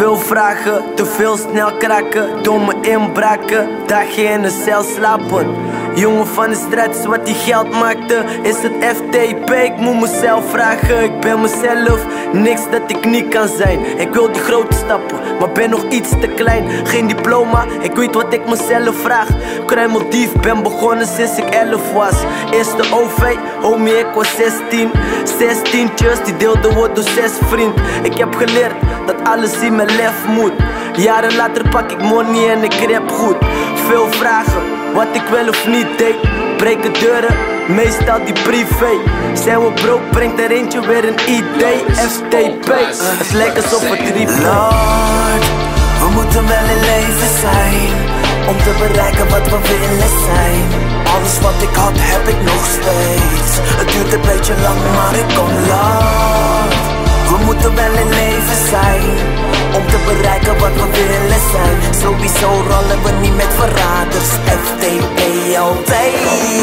veel vragen, te veel snel kraken, domme inbraken, dagen in een cel slapen. Jongen van de straat is wat die geld maakte. Is het FTP? Ik moet mezelf vragen. Ik ben mezelf, niks dat ik niet kan zijn. Ik wil die grote stappen, maar ben nog iets te klein. Geen diploma, ik weet wat ik mezelf vraag. Kruimeldief, ben begonnen sinds ik 11 was. Eerste OV, homie ik was 16. 16'tjes, die deelden wordt door 6 vriend. Ik heb geleerd dat alles in mijn lef moet. Jaren later pak ik money en ik rap goed. Veel vragen, wat ik wel of niet deed. Breken deuren, meestal die privé. Zijn we broke, brengt er eentje weer een idee. FTP, het lijkt alsof het replay. Lord, we moeten wel in leven zijn om te bereiken wat we willen zijn. Alles wat ik had, heb ik nog steeds. Het duurt een beetje lang, maar ik kom Lord. We moeten wel in leven zijn om te bereiken wat we willen zijn. Sowieso rollen we niet met verraders. FTP altijd.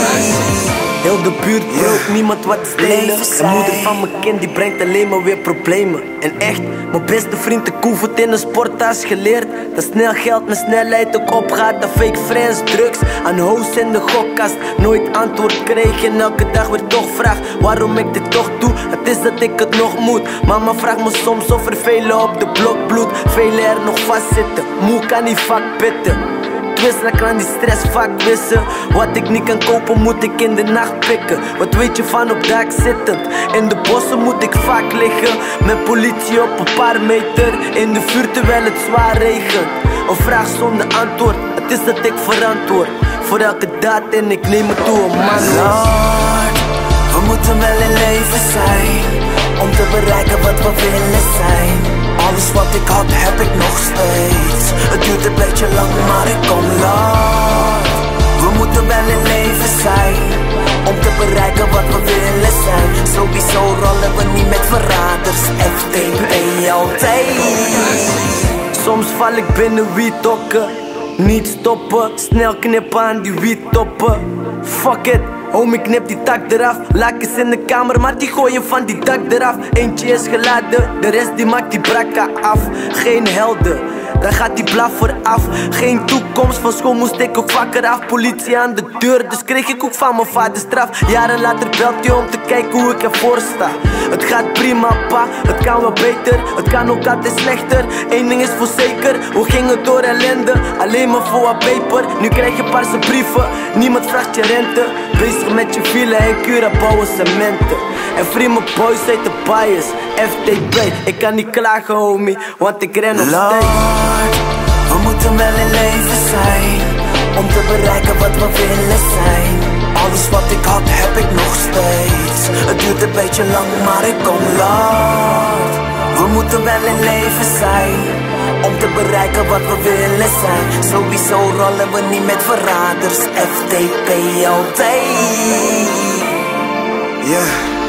Heel de buurt broke, niemand wat te stelen. De moeder van mijn kind die brengt alleen maar weer problemen. En echt, mijn beste vriend de koevert in een sporttas geleerd dat snel geld met snelheid ook opgaat. Dat fake friends, drugs, aan hoes in de gokkast. Nooit antwoord kreeg en elke dag weer toch vraag waarom ik dit toch doe. Het is dat ik het nog moet. Mama vraagt me soms of er velen op de blok bloed. Velen er nog vastzitten, moe kan niet vak pitten. Ik kan die stress vaak wissen. Wat ik niet kan kopen moet ik in de nacht pikken. Wat weet je van op dak zittend? In de bossen moet ik vaak liggen. Met politie op een paar meter in de vuur terwijl het zwaar regent. Een vraag zonder antwoord, het is dat ik verantwoord voor elke daad en ik neem het toe een man. Lord, we moeten wel in leven zijn om te bereiken wat we willen zijn. Alles wat ik had, heb ik nog steeds. Het duurt een beetje lang, maar ik kom Lord. We moeten wel in leven zijn om te bereiken wat we willen zijn. Sowieso rollen we niet met verraders. FTP altijd. Soms val ik binnen wiethokken. Niet stoppen, snel knippen aan die wiettoppen. Fuck it, homie knip die tak eraf. Lakens in de kamer, maar die gooien van die dak eraf. Eentje is geladen, de rest die maakt die brakka af. Geen helden, dan gaat die blaffer af. Geen toekomst, van school moest ik ook vakker af. Politie aan de deur, dus kreeg ik ook van mijn vader straf. Jaren later belt hij om te kijken hoe ik ervoor sta. Het gaat prima pa, het kan wel beter. Het kan ook altijd slechter, één ding is voor zeker. We gingen door ellende, alleen maar voor wat peper. Nu krijg je paarse brieven, niemand vraagt je rente. Bezig met je file en Cura bouwen cementen. En vrienden boys uit de bias, FTP. Ik kan niet klagen homie, want ik ren nog steeds. Lord, we moeten wel in leven zijn om te bereiken wat we willen zijn. Alles wat ik had, heb ik nog steeds. Het duurt een beetje lang, maar ik kom Lord. We moeten wel in leven zijn om te bereiken wat we willen zijn. Sowieso rollen we niet met verraders. FTP altijd. Yeah.